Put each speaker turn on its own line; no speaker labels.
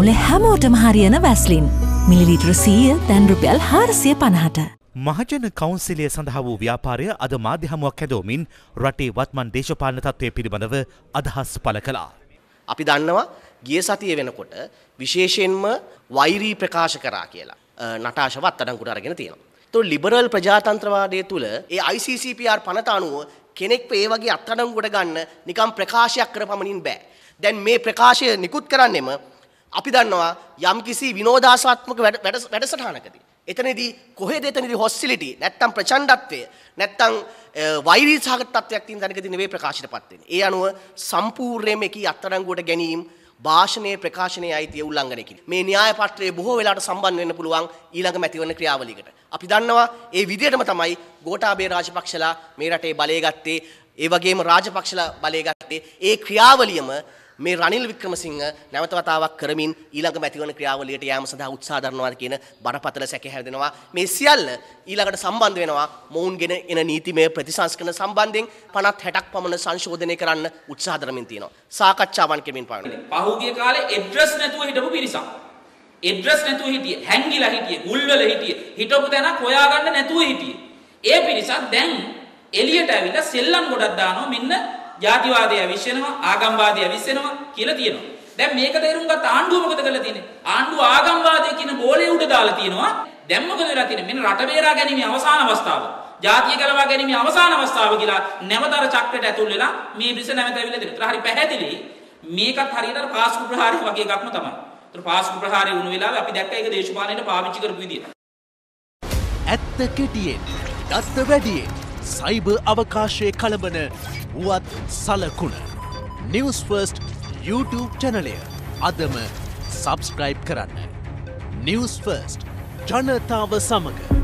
පවුලේ හැමෝටම හරියන වැස්ලින්. මිලිලිටර 100 දැන් රුපියල් 450ට.
මහජන කවුන්සිලය සඳහා වූ ව්‍යාපාරය අද මාධ්‍ය හමුවක් ඇදවමින් රටේ වත්මන් දේශපාලන තත්ත්වය පිළිබඳව අදහස් පළ කළා.
අපි දන්නවා ගිය සතිය වෙනකොට විශේෂයෙන්ම වෛරී ප්‍රකාශ කරා කියලා නටාෂව අත්අඩංගුවට අරගෙන තියෙනවා. ඒතකොට ලිබරල් ප්‍රජාතන්ත්‍රවාදයේ තුල ඒ ICCPR පනත අනුව කෙනෙක්ව ඒ වගේ අත්අඩංගුවට ගන්න නිකම් ප්‍රකාශයක් කරපමණින් බෑ. දැන් මේ ප්‍රකාශය නිකුත් කරන්නෙම අපි දන්නවා යම්කිසි විනෝදාසාත්මක වැඩසටහනකදී එතනදී කොහෙද එතනදී හොස්ටිලිටි නැත්තම් ප්‍රචණ්ඩත්වය නැත්තම් වෛරී සහගත තත්ත්වයක් තියෙන තැනකදී නෙවෙයි ප්‍රකාශයටපත් වෙන්නේ. ඒ අනුව සම්පූර්ණයෙන්ම එකී අත්අඩංගුවට ගැනීම භාෂණයේ ප්‍රකාශනයේ අයිතිය උල්ලංඝනය කිරීම. මේ න්‍යාය පත්‍රයේ බොහෝ වෙලාවට සම්බන්ධ වෙන්න පුළුවන් ඊළඟ මැතිවරණ ක්‍රියාවලියකට. අපි දන්නවා ඒ විදිහටම තමයි ගෝඨාභය රාජපක්ෂලා මේ රටේ බලය ගත්තේ. ඒ වගේම රාජපක්ෂලා බලය ගත්තේ. ඒ ක්‍රියාවලියම මේ රනිල් වික්‍රමසිංහ නැවත වතාවක් කරමින් ඊළඟ මැතිවරණ ක්‍රියාවලියට යාම සඳහා උත්සාහ දරනවා කියන බරපතල සැක හැදෙනවා. මේ සියල්ල ඊළඟට සම්බන්ධ වෙනවා මොවුන්ගෙන එන නීතිමය ප්‍රතිසංස්කරණ සම්බන්ධයෙන් 50-60ක් පමණ සංශෝධනය කරන්න උත්සාහ දරමින් තියෙනවා. සාකච්ඡාවන් කෙමින් පානවා.
පහුගිය කාලේ ඇඩ්‍රස් නැතුව හිටපු පිරිසක්. ඇඩ්‍රස් නැතුව හිටියේ, හැංගිලා හිටියේ, ගුල්වල හිටියේ, හිටපු තැනක් හොයාගන්න නැතුව හිටියේ. ඒ පිරිසක් දැන් එළියට ඇවිල්ලා සෙල්ලම් ගොඩක් දානවා. මෙන්න ජාතිවාදය විශ්වෙනවා, ආගම්වාදය විශ්වෙනවා කියලා තියෙනවා. දැන් මේක තේරුම් ගත්ත ආණ්ඩුව මොකද කරලා තියෙන්නේ? ආණ්ඩුව ආගම්වාදය කියන බෝලේ උඩ දාලා තියෙනවා. දැන් මොකද වෙලා තියෙන්නේ? මෙන්න රට බේරා ගැනීමේ අවසාන අවස්ථාව. ජාතිය ගලවා ගැනීමේ අවසාන අවස්ථාව කියලා නැවතර චක්‍රයට ඇතුල් වෙලා මේ විස නැවත ඇවිල්ලා තියෙනවා. හරි පැහැදිලි. මේකත් හරියට පාස්කු ප්‍රහාරය වගේ එකක්ම තමයි. ඒතර පාස්කු ප්‍රහාරය වුණ වෙලාවේ අපි දැක්ක ඒක දේශපාලනයට පාවිච්චි කරපු විදිය.
ඇත්ත කෙටියෙන්, දත්ත වැඩියෙන්, සයිබර් අවකාශයේ කලබන වුවත් සලකුණ. නිවුස් ෆර්ස්ට් YouTube චැනලය අදම සබස්ක්‍රයිබ් කරන්න. නිවුස් ෆර්ස්ට් ජනතාව සමග.